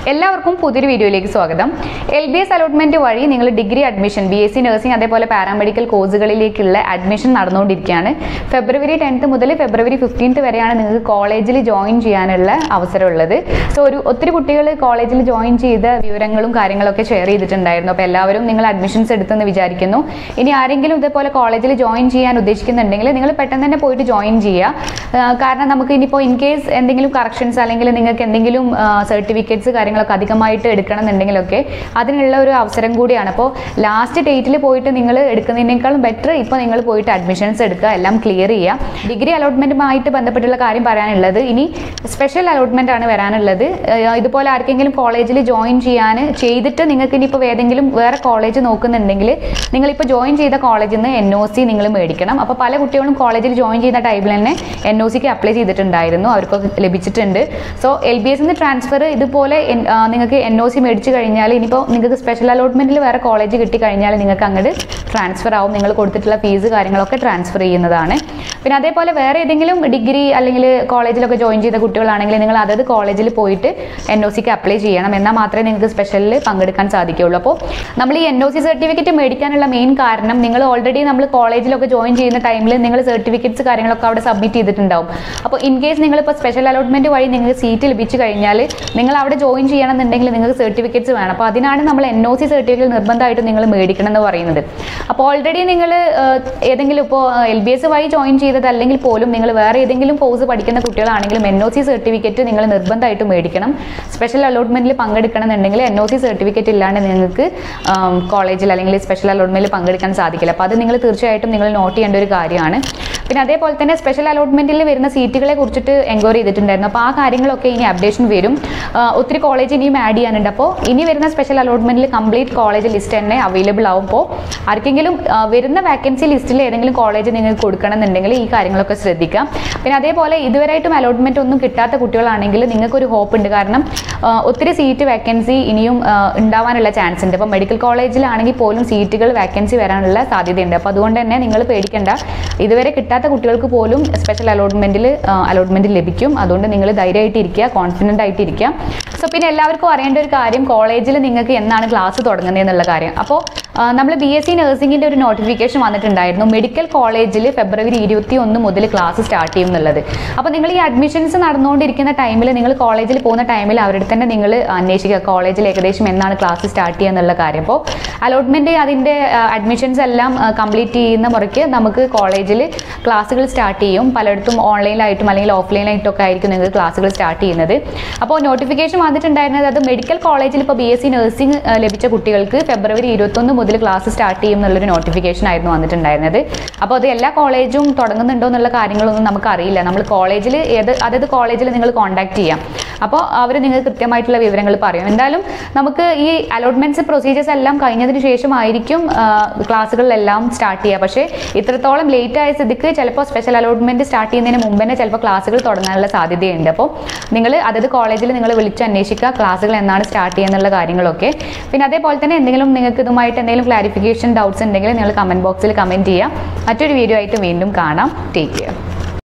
എല്ലാവർക്കും പുതിയൊരു വീഡിയോയിലേക്ക് സ്വാഗതം. LBS അലോട്ട്മെന്റ് വഴി നിങ്ങൾ ഡിഗ്രി അഡ്മിഷൻ BSc നഴ്സിംഗ് അതേപോലെ പാരാമെഡിക്കൽ കോഴ്സുകളിലേക്കുള്ള അഡ്മിഷൻ നടന്നുകൊണ്ടിരിക്കുകയാണ്. ഫെബ്രുവരി 10th മുതൽ ഫെബ്രുവരി 15th വരെയാണ് നിങ്ങൾക്ക് കോളേജിൽ ജോയിൻ ചെയ്യാനുള്ള അവസരമുള്ളത്. സോ ഒത്തിരി കുട്ടികൾ കോളേജിൽ ജോയിൻ ചെയ്ത വിവരങ്ങളും കാര്യങ്ങളൊക്കെ ഷെയർ ചെയ്തിട്ടുണ്ടായിരുന്നു. അപ്പോൾ എല്ലാവരും നിങ്ങൾ അഡ്മിഷൻസ് എടുത്തെന്ന് വിചാരിക്കുന്നു. ഇനി ആരെങ്കിലും ഇതേപോലെ കോളേജിൽ ജോയിൻ ചെയ്യാൻ ഉദ്ദേശിക്കുന്നുണ്ടെങ്കിൽ നിങ്ങൾ പെട്ടെന്ന് തന്നെ പോയിട്ട് ജോയിൻ ചെയ്യുക. കാരണം നമുക്ക് ഇനിയിപ്പോൾ ഇൻ കേസ് എന്തെങ്കിലും കറക്ഷൻസ് അല്ലെങ്കിൽ നിങ്ങൾക്ക് എന്തെങ്കിലും സർട്ടിഫിക്കറ്റ്സ് കാര്യങ്ങളൊക്കെ അധികമായിട്ട് എടുക്കണമെന്നുണ്ടെങ്കിലൊക്കെ അതിനുള്ള ഒരു അവസരം കൂടിയാണ്. അപ്പോൾ ലാസ്റ്റ് ഡേറ്റിൽ പോയിട്ട് നിങ്ങൾ എടുക്കുന്നതിനേക്കാളും ബെറ്റർ ഇപ്പോൾ നിങ്ങൾ പോയിട്ട് അഡ്മിഷൻസ് എടുക്കുക, എല്ലാം ക്ലിയർ ചെയ്യുക. ഡിഗ്രി അലോട്ട്മെൻറ്റുമായിട്ട് ബന്ധപ്പെട്ടുള്ള കാര്യം പറയാനുള്ളത് ഇനി സ്പെഷ്യൽ അലോട്ട്മെൻ്റ് ആണ് വരാനുള്ളത്. ഇതുപോലെ ആർക്കെങ്കിലും കോളേജിൽ ജോയിൻ ചെയ്തിട്ട് നിങ്ങൾക്ക് ഇനിയിപ്പോൾ ഏതെങ്കിലും വേറെ കോളേജ് നോക്കുന്നുണ്ടെങ്കിൽ നിങ്ങളിപ്പോൾ ജോയിൻ ചെയ്ത കോളേജിൽ നിന്ന് NOC നിങ്ങൾ മേടിക്കണം. അപ്പോൾ പല കുട്ടികളും കോളേജിൽ ജോയിൻ ചെയ്ത ടൈമിൽ തന്നെ NOCക്ക് അപ്ലൈ ചെയ്തിട്ടുണ്ടായിരുന്നു, അവർക്കൊക്കെ ലഭിച്ചിട്ടുണ്ട്. സോ LBS നിന്ന് ട്രാൻസ്ഫർ ഇതുപോലെ നിങ്ങൾക്ക് NOC മേടിച്ച് കഴിഞ്ഞാൽ ഇനിയിപ്പോൾ നിങ്ങൾക്ക് സ്പെഷ്യൽ അലോട്ട്മെൻറ്റിൽ വേറെ കോളേജ് കിട്ടിക്കഴിഞ്ഞാൽ നിങ്ങൾക്ക് അങ്ങോട്ട് ട്രാൻസ്ഫർ ആവും. നിങ്ങൾ കൊടുത്തിട്ടുള്ള ഫീസ് കാര്യങ്ങളൊക്കെ ട്രാൻസ്ഫർ ചെയ്യുന്നതാണ്. പിന്നെ അതേപോലെ വേറെ ഏതെങ്കിലും ഡിഗ്രി അല്ലെങ്കിൽ കോളേജിലൊക്കെ ജോയിൻ ചെയ്ത കുട്ടികളാണെങ്കിൽ നിങ്ങൾ അതത് കോളേജിൽ പോയിട്ട് NOCക്ക് അപ്ലൈ ചെയ്യണം. എന്നാൽ മാത്രമേ നിങ്ങൾക്ക് സ്പെഷ്യലിൽ പങ്കെടുക്കാൻ സാധിക്കുകയുള്ളൂ. അപ്പോൾ നമ്മൾ ഈ NOC സർട്ടിഫിക്കറ്റ് മേടിക്കാനുള്ള മെയിൻ കാരണം നിങ്ങൾ ഓൾറെഡി നമ്മൾ കോളേജിലൊക്കെ ജോയിൻ ചെയ്യുന്ന ടൈമിൽ നിങ്ങൾ സർട്ടിഫിക്കറ്റ്സ് കാര്യങ്ങളൊക്കെ അവിടെ സബ്മിറ്റ് ചെയ്തിട്ടുണ്ടാവും. അപ്പോൾ ഇൻ കേസ് നിങ്ങളിപ്പോൾ സ്പെഷ്യൽ അലോട്ട്മെൻറ്റ് വഴി നിങ്ങൾക്ക് സീറ്റ് ലഭിച്ചു കഴിഞ്ഞാൽ നിങ്ങൾ അവിടെ ജോയിൻ ചെയ്യണമെന്നുണ്ടെങ്കിൽ നിങ്ങൾക്ക് സർട്ടിഫിക്കറ്റ്സ് വേണം. അപ്പോൾ അതിനാണ് നമ്മൾ NOC സർട്ടിഫിക്കറ്റ് നിർബന്ധമായിട്ട് നിങ്ങൾ മേടിക്കണം എന്ന് പറയുന്നത്. അപ്പോൾ ഓൾറെഡി നിങ്ങൾ ഏതെങ്കിലും ഇപ്പോൾ LBS വഴി ജോയിൻ ചെയ്തതല്ലെങ്കിൽ പോലും നിങ്ങൾ വേറെ ഏതെങ്കിലും കോഴ്സ് പഠിക്കുന്ന കുട്ടികളാണെങ്കിലും NOC സർട്ടിഫിക്കറ്റ് നിങ്ങൾ നിർബന്ധമായിട്ട് മേടിക്കണം. സ്പെഷ്യൽ അലോട്ട്മെൻറ്റിൽ പങ്കെടുക്കണമെന്നുണ്ടെങ്കിൽ NOC സർട്ടിഫിക്കറ്റ് ഇല്ലാണ്ട് നിങ്ങൾക്ക് കോളേജിൽ അല്ലെങ്കിൽ സ്പെഷ്യൽ അലോട്ട്മെൻറ്റിൽ പങ്കെടുക്കാൻ സാധിക്കില്ല. അപ്പോൾ അത് നിങ്ങൾ തീർച്ചയായിട്ടും നിങ്ങൾ നോട്ട് ചെയ്യേണ്ട ഒരു കാര്യമാണ്. പിന്നെ അതേപോലെ തന്നെ സ്പെഷ്യൽ അലോട്ട്മെൻറ്റിൽ വരുന്ന സീറ്റുകളെ കുറിച്ചിട്ട് എൻക്വയറി ചെയ്തിട്ടുണ്ടായിരുന്നു. അപ്പോൾ ആ കാര്യങ്ങളൊക്കെ ഇനി അപ്ഡേഷൻ വരും. ഒത്തിരി കോളേജ് ഇനിയും ആഡ് ചെയ്യാനുണ്ട്. അപ്പോൾ ഇനി വരുന്ന സ്പെഷ്യൽ അലോട്ട്മെൻറ്റിൽ കംപ്ലീറ്റ് കോളേജ് ലിസ്റ്റ് തന്നെ അവൈലബിൾ ആവുമ്പോൾ ആർക്കെങ്കിലും വരുന്ന വാക്കൻസി ലിസ്റ്റിൽ ഏതെങ്കിലും കോളേജ് നിങ്ങൾക്ക് കൊടുക്കണമെന്നുണ്ടെങ്കിൽ ഈ കാര്യങ്ങളൊക്കെ ശ്രദ്ധിക്കാം. പിന്നെ അതേപോലെ ഇതുവരെയായിട്ടും അലോട്ട്മെൻറ്റ് ഒന്നും കിട്ടാത്ത കുട്ടികളാണെങ്കിൽ നിങ്ങൾക്കൊരു ഹോപ്പ് ഉണ്ട്. കാരണം ഒത്തിരി സീറ്റ് വാക്കൻസി ഇനിയും ഉണ്ടാവാനുള്ള ചാൻസ് ഉണ്ട്. ഇപ്പോൾ മെഡിക്കൽ കോളേജിലാണെങ്കിൽ പോലും സീറ്റുകൾ വാക്കൻസി വരാനുള്ള സാധ്യതയുണ്ട്. അപ്പോൾ അതുകൊണ്ട് തന്നെ നിങ്ങൾ പേടിക്കേണ്ട. ഇതുവരെ കിട്ടാത്ത കുട്ടികൾക്ക് പോലും സ്പെഷ്യൽ അലോട്ട്മെൻറ്റ് ലഭിക്കും. അതുകൊണ്ട് നിങ്ങൾ ധൈര്യമായിട്ട് ഇരിക്കുക, കോൺഫിഡൻ്റ് ആയിട്ട് ഇരിക്കുക. സോ പിന്നെ എല്ലാവർക്കും അറിയേണ്ട ഒരു കാര്യം, കോളേജിൽ നിങ്ങൾക്ക് എന്നാണ് ക്ലാസ് തുടങ്ങുന്നത് എന്നുള്ള കാര്യം. അപ്പോൾ നമ്മൾ BSc നഴ്സിംഗിൻ്റെ ഒരു നോട്ടിഫിക്കേഷൻ വന്നിട്ടുണ്ടായിരുന്നു. മെഡിക്കൽ കോളേജിൽ ഫെബ്രുവരി 21 മുതൽ ക്ലാസ് സ്റ്റാർട്ട് ചെയ്യും എന്നുള്ളത്. അപ്പോൾ നിങ്ങൾ ഈ അഡ്മിഷൻസ് നടന്നുകൊണ്ടിരിക്കുന്ന ടൈമിൽ നിങ്ങൾ കോളേജിൽ പോകുന്ന ടൈമിൽ അവരുടെ തന്നെ നിങ്ങൾ അന്വേഷിക്കുക കോളേജിൽ ഏകദേശം എന്നാണ് ക്ലാസ് സ്റ്റാർട്ട് ചെയ്യുക എന്നുള്ള കാര്യം. അപ്പോൾ അലോട്ട്മെൻറ്റ് അതിൻ്റെ അഡ്മിഷൻസ് എല്ലാം കംപ്ലീറ്റ് ചെയ്യുന്ന മുറയ്ക്ക് നമുക്ക് കോളേജിൽ ക്ലാസ്സുകൾ സ്റ്റാർട്ട് ചെയ്യും. പലയിടത്തും ഓൺലൈനായിട്ടും അല്ലെങ്കിൽ ഓഫ്ലൈനായിട്ടും ഒക്കെ ആയിരിക്കും നിങ്ങൾക്ക് ക്ലാസ്സുകൾ സ്റ്റാർട്ട് ചെയ്യുന്നത്. അപ്പോൾ നോട്ടിഫിക്കേഷൻ വന്നിട്ടുണ്ടായിരുന്നത് അത് മെഡിക്കൽ കോളേജിൽ ഇപ്പോൾ BSc നഴ്സിംഗ് ലഭിച്ച കുട്ടികൾക്ക് ഫെബ്രുവരി 21 മുതൽ ക്ലാസ് സ്റ്റാർട്ട് ചെയ്യും എന്നുള്ളൊരു നോട്ടിഫിക്കേഷൻ ആയിരുന്നു വന്നിട്ടുണ്ടായിരുന്നത്. അപ്പോൾ അത് എല്ലാ കോളേജും തുടങ്ങുന്നുണ്ടോ എന്നുള്ള കാര്യങ്ങളൊന്നും നമുക്കറിയില്ല. നമ്മൾ കോളേജിൽ അതത് കോളേജിൽ നിങ്ങൾ കോൺടാക്ട് ചെയ്യാം. അപ്പോൾ അവർ നിങ്ങൾക്ക് കൃത്യമായിട്ടുള്ള വിവരങ്ങൾ പറയും. എന്തായാലും നമുക്ക് ഈ അലോട്ട്മെൻറ്റ്സ് പ്രൊസീജിയേഴ്സ് എല്ലാം കഴിഞ്ഞതിന് ശേഷമായിരിക്കും ക്ലാസ്സുകളിലെല്ലാം സ്റ്റാർട്ട് ചെയ്യുക. പക്ഷേ ഇത്രത്തോളം ലേറ്റ് ആയ സ്ഥിതിക്ക് ചിലപ്പോൾ സ്പെഷ്യൽ അലോട്ട്മെൻറ്റ് സ്റ്റാർട്ട് ചെയ്യുന്നതിന് മുമ്പ് തന്നെ ചിലപ്പോൾ ക്ലാസ്സുകൾ തുടങ്ങാനുള്ള സാധ്യതയുണ്ട്. അപ്പോൾ നിങ്ങൾ അതത് കോളേജിൽ നിങ്ങൾ വിളിച്ച് അന്വേഷിക്കുക ക്ലാസ്സുകൾ എന്നാണ് സ്റ്റാർട്ട് ചെയ്യുക എന്നുള്ള കാര്യങ്ങളൊക്കെ. പിന്നെ അതേപോലെ തന്നെ എന്തെങ്കിലും നിങ്ങൾക്ക് ഇതുമായിട്ട് എന്തെങ്കിലും ക്ലാരിഫിക്കേഷൻ ഡൗട്ട്സ് ഉണ്ടെങ്കിൽ നിങ്ങൾ കമൻറ്റ് ബോക്സിൽ കമൻറ്റ് ചെയ്യുക. മറ്റൊരു വീഡിയോ ആയിട്ട് വീണ്ടും കാണാം. Take care.